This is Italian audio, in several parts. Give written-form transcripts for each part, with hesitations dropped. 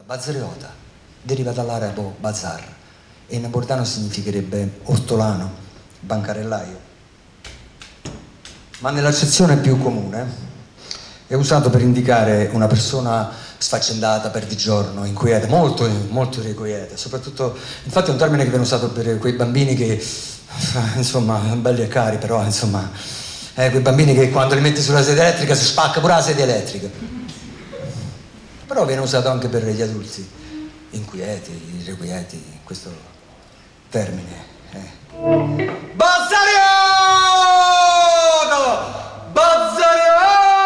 Bazzariota deriva dall'arabo bazar e in napoletano significherebbe ortolano, bancarellaio, ma nell'accezione più comune è usato per indicare una persona sfaccendata, perdigiorno, inquieta, molto irrequieta, soprattutto, infatti è un termine che viene usato per quei bambini che, insomma, belli e cari, però, insomma, quei bambini che quando li metti sulla sedia elettrica si spacca pure la sedia elettrica. Però viene usato anche per gli adulti inquieti, irrequieti, questo termine. Bazzariotto! Bazzariotto!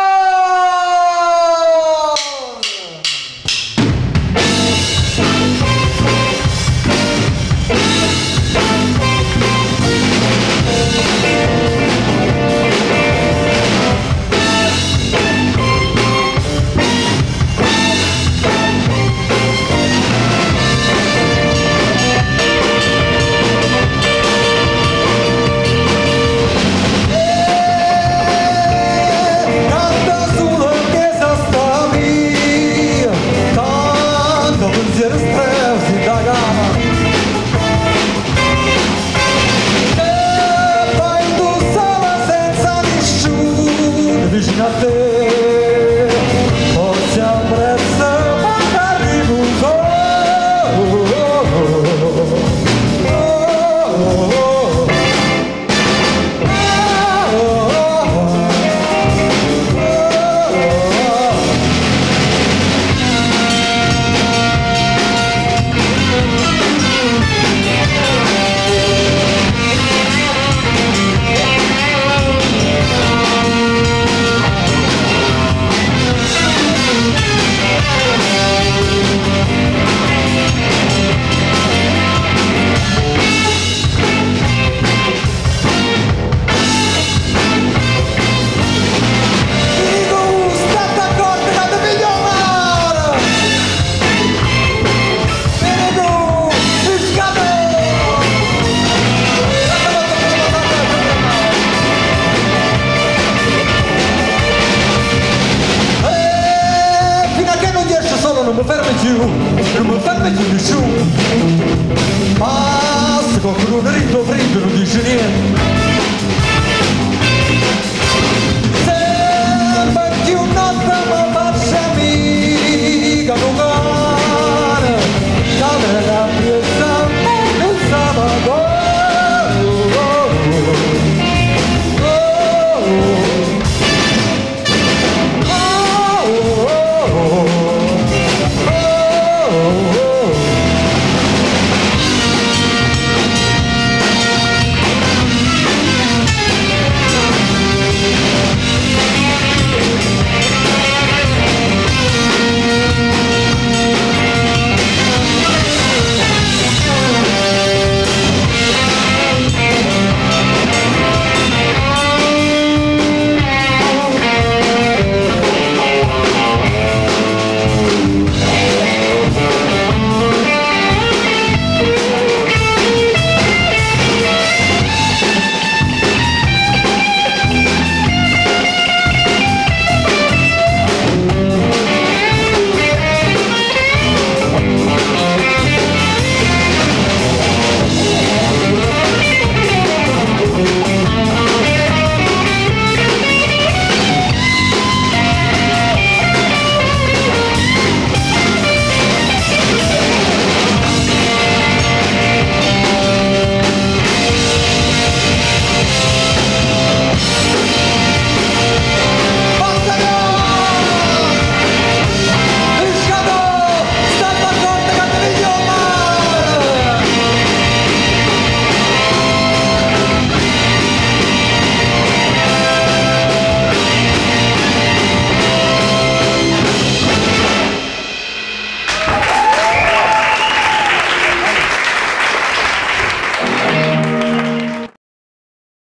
Non mi fermi più nessuno, ma se qualcuno dritto freddo non dice niente, sembra più no.